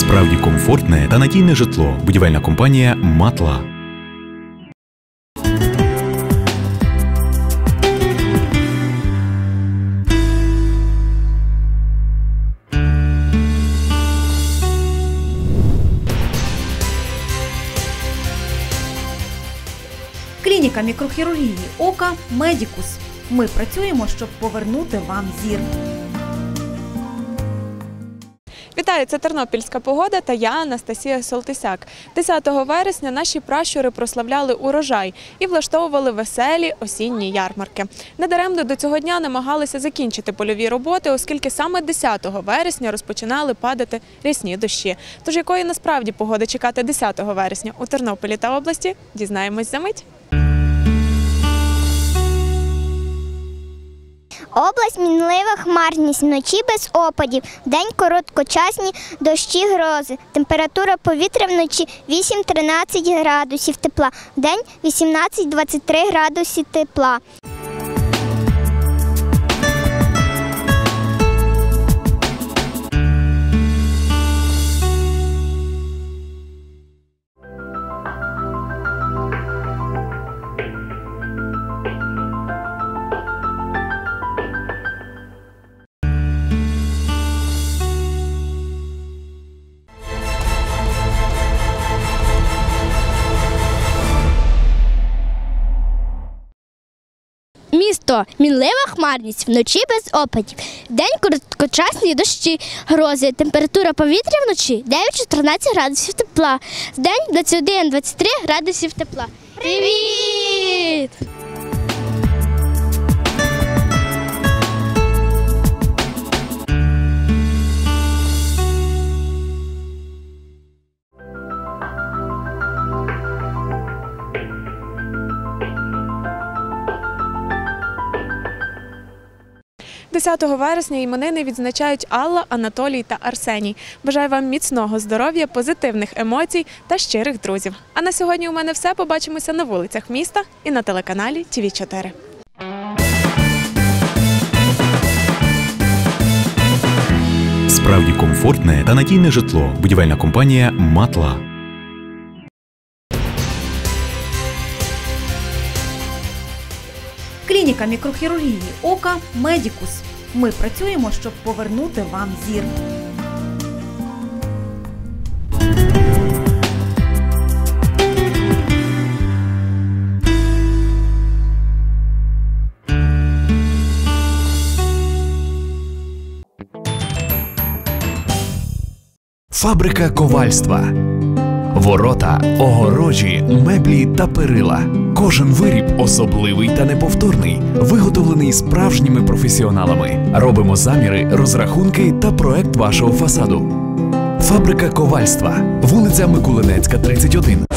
Справді комфортне та надійне житло. Будівельна компанія «Матла». Клініка мікрохірургії ока «Медікус». Ми працюємо, щоб повернути вам зір. Вітаю, це Тернопільська погода та я, Анастасія Солтисяк. 10 вересня наші пращури прославляли урожай і влаштовували веселі осінні ярмарки. Недаремно до цього дня намагалися закінчити польові роботи, оскільки саме 10 вересня розпочинали падати рясні дощі. Тож якої насправді погоди чекати 10 вересня у Тернополі та області, дізнаємось за мить. Область – мінлива хмарність, вночі без опадів, вдень короткочасні дощі, грози. Температура повітря вночі 8-13 градусів тепла, вдень 18-23 градуси тепла. Місто – мінлива хмарність, вночі без опадів, вдень короткочасні дощі, грози. Температура повітря вночі 9-14 градусів тепла, вдень 21-23 градусів тепла. Привіт! 10 вересня іменини відзначають Алла, Анатолій та Арсеній. Бажаю вам міцного здоров'я, позитивних емоцій та щирих друзів. А на сьогодні у мене все. Побачимося на вулицях міста і на телеканалі ТВ4. Справді комфортне та надійне житло. Будівельна компанія «Матла». Клініка мікрохірургії ока «Медікус». Ми працюємо, щоб повернути вам зір. Фабрика ковальства. Ворота, огорожі, меблі та перила. Кожен виріб особливий та неповторний, виготовлений справжніми професіоналами. Робимо заміри, розрахунки та проект вашого фасаду. Фабрика ковальства. Вулиця Микулинецька, 31.